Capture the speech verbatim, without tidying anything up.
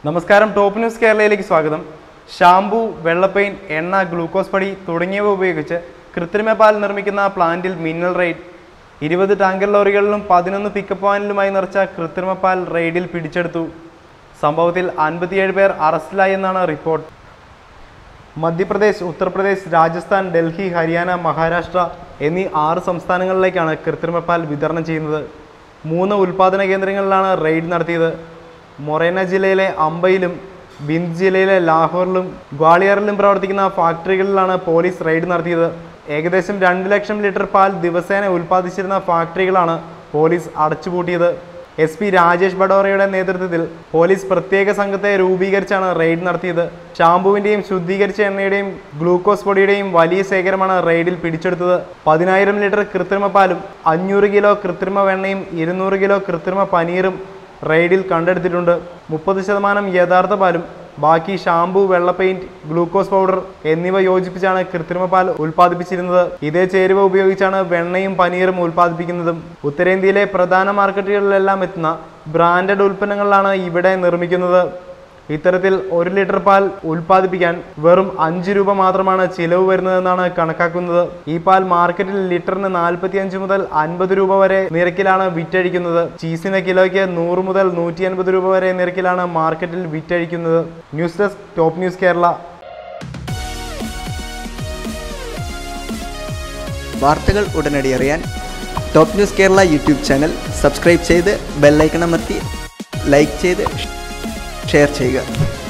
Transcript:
നമസ്കാരം, top news കേരളയിലേക്ക് സ്വാഗതം. Shampoo, വെള്ളപ്പെയിൻ, എണ്ണ, ഗ്ലൂക്കോസ് പൊടി തുടങ്ങിയവ ഉപയോഗിച്ച് കൃത്രിമ പാൽ നിർമ്മിക്കുന്ന പ്ലാന്റിൽ മിന്നൽ റെയ്ഡ്. ഇരുപത് ടാങ്കർ ലോറികളിലും പതിനൊന്ന് പിക്കപ്പ് വാനിലുമായി നിറച്ച കൃത്രിമ പാൽ റെയ്ഡിൽ പിടിച്ചെടുത്തു. സംഭവത്തിൽ അൻപത്തിയേഴ് പേർ അറസ്റ്റിലായി എന്നാണ് റിപ്പോർട്ട്. മധ്യപ്രദേശ്, ഉത്തർപ്രദേശ്, രാജസ്ഥാൻ, ഡൽഹി, ഹരിയാന, മഹാരാഷ്ട്ര എന്നീ ആറ് സംസ്ഥാനങ്ങളിലേക്കാണ് കൃത്രിമ പാൽ വിതരണം ചെയ്യുന്നത്. മൂന്ന് ഉൽപ്പാദന കേന്ദ്രങ്ങളിലാണ് റെയ്ഡ് നടത്തിയത്. മൊറേന ജില്ലയിലെ അംബയിലും ബിന്ദ് ജില്ലയിലെ ലാഹോറിലും ഗ്വാളിയറിലും പ്രവർത്തിക്കുന്ന ഫാക്ടറികളിലാണ് പോലീസ് റെയ്ഡ് നടത്തിയത്. ഏകദേശം രണ്ട് ലക്ഷം ലിറ്റർ പാൽ ദിവസേന ഉൽപ്പാദിച്ചിരുന്ന ഫാക്ടറികളാണ് പോലീസ് അടച്ചുപൂട്ടിയത്. എസ് പി രാജേഷ് ബഡോറയുടെ നേതൃത്വത്തിൽ പോലീസ് പ്രത്യേക സംഘത്തെ രൂപീകരിച്ചാണ് റെയ്ഡ് നടത്തിയത്. ഷാംപൂവിൻ്റെയും ശുദ്ധീകരിച്ച എണ്ണയുടെയും ഗ്ലൂക്കോസ് പൊടിയുടെയും വലിയ ശേഖരമാണ് റെയ്ഡിൽ പിടിച്ചെടുത്തത്. പതിനായിരം ലിറ്റർ കൃത്രിമ പാലും അഞ്ഞൂറ് കിലോ കൃത്രിമ വെണ്ണയും ഇരുന്നൂറ് കിലോ കൃത്രിമ പനീറും റെയ്ഡിൽ കണ്ടെടുത്തിട്ടുണ്ട്. മുപ്പത് ശതമാനം യഥാർത്ഥ പാലും ബാക്കി ഷാംപൂ, വെള്ള പെയിന്റ്, ഗ്ലൂക്കോസ് പൗഡർ എന്നിവ യോജിപ്പിച്ചാണ് കൃത്രിമ പാൽ ഉൽപ്പാദിപ്പിച്ചിരുന്നത്. ഇതേ ചേരുവ ഉപയോഗിച്ചാണ് വെണ്ണയും പനീറും ഉൽപ്പാദിപ്പിക്കുന്നതും. ഉത്തരേന്ത്യയിലെ പ്രധാന മാർക്കറ്റുകളിലെല്ലാം എത്തുന്ന ബ്രാൻഡഡ് ഉൽപ്പന്നങ്ങളാണ് ഇവിടെ നിർമ്മിക്കുന്നത്. ഇത്തരത്തിൽ ഒരു ലിറ്റർ പാൽ ഉൽപ്പാദിപ്പിക്കാൻ വെറും അഞ്ച് രൂപ മാത്രമാണ് ചിലവ് വരുന്നതെന്നാണ് കണക്കാക്കുന്നത്. ഈ പാൽ മാർക്കറ്റിൽ ലിറ്ററിന് നാൽപ്പത്തി അഞ്ച് മുതൽ അൻപത് രൂപ വരെ നിരക്കിലാണ് വിറ്റഴിക്കുന്നത്. ചീസിന് കിലോയ്ക്ക് നൂറ് മുതൽ നൂറ്റി അൻപത് രൂപ വരെ നിരക്കിലാണ് മാർക്കറ്റിൽ വിറ്റഴിക്കുന്നത്. News desk, top news Kerala. വാർത്തകൾ ഉടനടി അറിയാൻ top news Kerala YouTube channel subscribe ചെയ്ത് ബെല്ലൈക്കൺ അമർത്തി ലൈക്ക് ചെയ്ത് ഷെയർ ചെയ്യുക.